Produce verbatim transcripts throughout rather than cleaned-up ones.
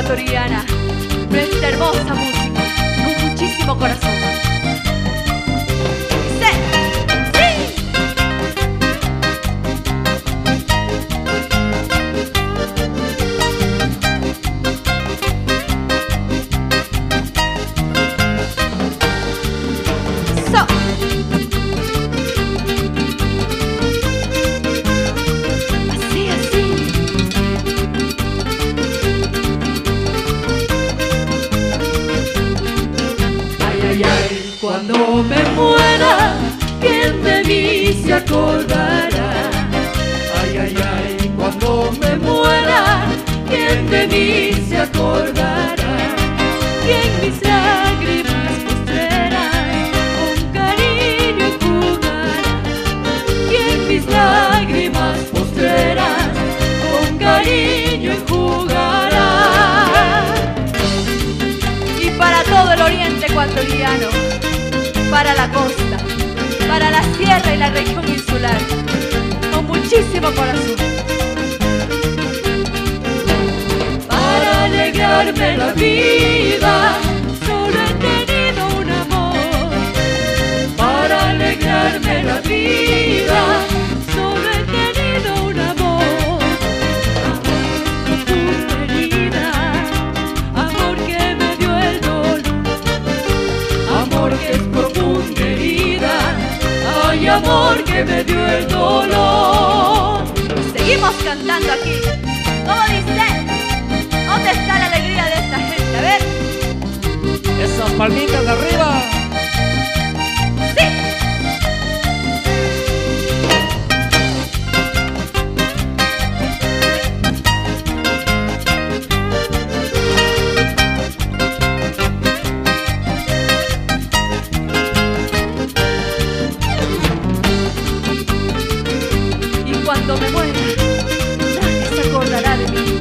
ecuatoriana, nuestra hermosa música, con muchísimo corazón. ¡Sí! ¡Sí! ¡So! Así, así. Ay, ay, ay, cuando me muera, ¿quién de mí se acordará? Ay, ay, ay, cuando me muera, ¿quién de mí se acordará? ¿Quién mis lágrimas postreras con cariño enjugará? ¿Quién mis lágrimas postreras con cariño enjugará? Y para todo el oriente ecuatoriano, para la costa, para la sierra y la región insular, con muchísimo corazón. Para alegrarme la vida, solo he tenido un amor. Para alegrarme la vida, solo he tenido un amor. Amor con tu herida, amor que me dio el dolor. Amor que es profunda herida, ay, amor que me dio el dolor. Seguimos cantando aquí. ¿Cómo dice? ¿Dónde está la alegría de esta gente? A ver. Esas palmitas de arriba. ¡Sí! Y cuando me muera, nadie se acordará de mí.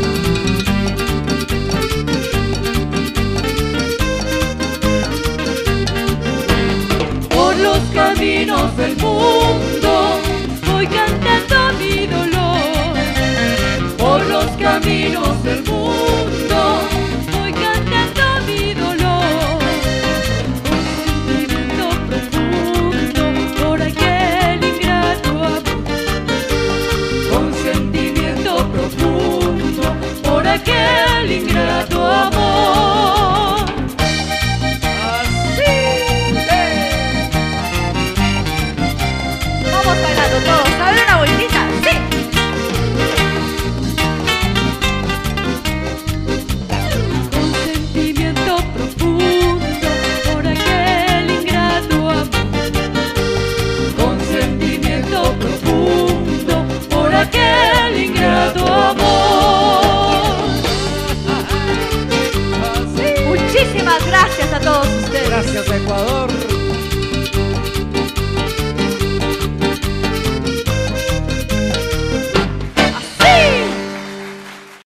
Por los caminos del mundo voy cantando mi dolor. Por los caminos del mundo voy cantando mi dolor. Con sentimiento profundo por aquel ingrato amor. Con sentimiento profundo por aquel ingrato amor. Así es. Vamos bailando todos. A ver una vueltita. Sí. Con sentimiento profundo por aquel ingrato amor. Con sentimiento profundo por aquel ingrato amor. Muchísimas gracias a todos ustedes. Gracias, Ecuador.